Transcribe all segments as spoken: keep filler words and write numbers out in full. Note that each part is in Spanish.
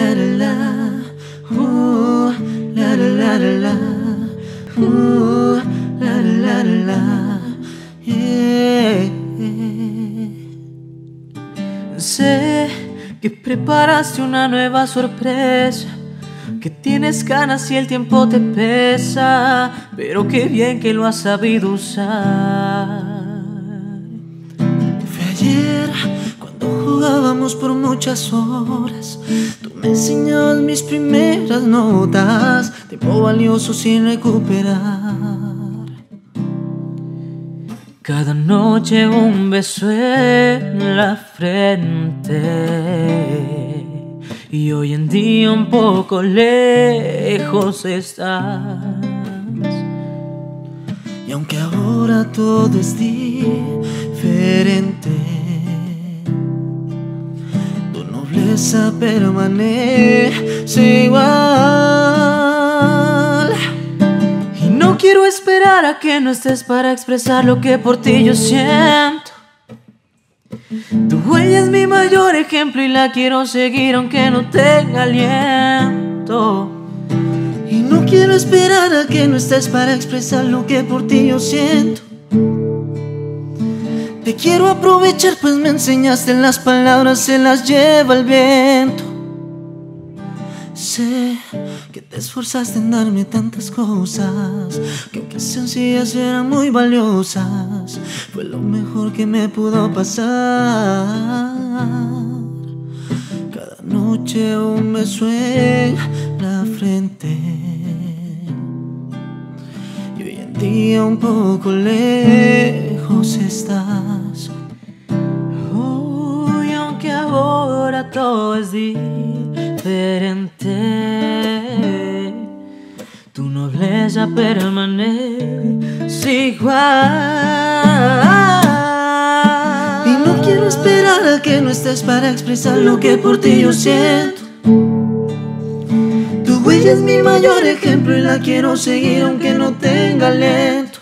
la la la, uh, la la la la la, uh, la la la la la, yeah. Sé que preparaste una nueva sorpresa, que tienes ganas y el tiempo te pesa, pero qué bien que lo has sabido usar. Fue ayer cuando jugábamos por muchas horas, tú me enseñabas mis primeras notas, tiempo valioso sin recuperar. Cada noche un beso en la frente, y hoy en día un poco lejos estás. Y aunque ahora todo es diferente, tu nobleza permanece igual. Y no quiero esperar a que no estés para expresar lo que por ti yo siento. Tu huella es mi mayor ejemplo y la quiero seguir aunque no tenga aliento. Y no quiero esperar a que no estés para expresar lo que por ti yo siento. Te quiero aprovechar pues me enseñaste las palabras, se las lleva el viento. Sé que te esforzaste en darme tantas cosas, que aunque sencillas eran muy valiosas. Fue lo mejor que me pudo pasar. Cada noche un beso en la frente, y hoy en día un poco lejos estás. Oh, y aunque ahora todo es diferente, tu nobleza permanece igual. Y no quiero esperar a que no estés para expresar lo que por ti yo siento. Tu huella es mi mayor ejemplo y la quiero seguir aunque no tenga aliento.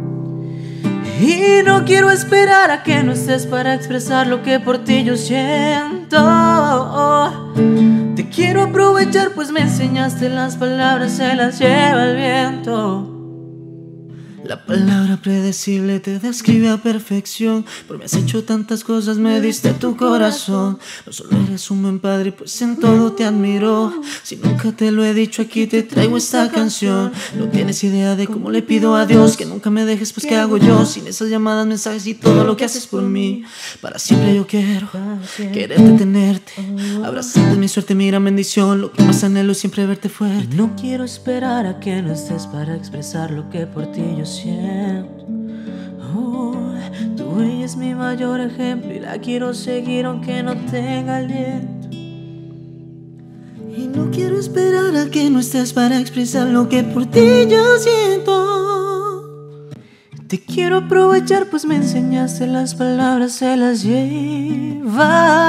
Y no quiero esperar a que no estés para expresar lo que por ti yo siento. Te quiero aprovechar pues me enseñaste las palabras, se las lleva el viento. La palabra predecible te describe a perfección. Por me has hecho tantas cosas, me diste tu corazón. No solo eres un buen padre, pues en todo te admiro. Si nunca te lo he dicho, aquí te traigo esta canción. No tienes idea de cómo le pido a Dios que nunca me dejes, pues ¿qué hago yo sin esas llamadas, mensajes y todo lo que haces por mí? Para siempre yo quiero quererte, tenerte, abrazarte, mi suerte, mi gran bendición. Lo que más anhelo es siempre verte fuerte. Y no quiero esperar a que no estés para expresar lo que por ti yo siento. Oh, tu huella es mi mayor ejemplo y la quiero seguir aunque no tenga aliento. Y no quiero esperar a que no estés para expresar lo que por ti yo siento. Te quiero aprovechar pues me enseñaste las palabras, se las lleva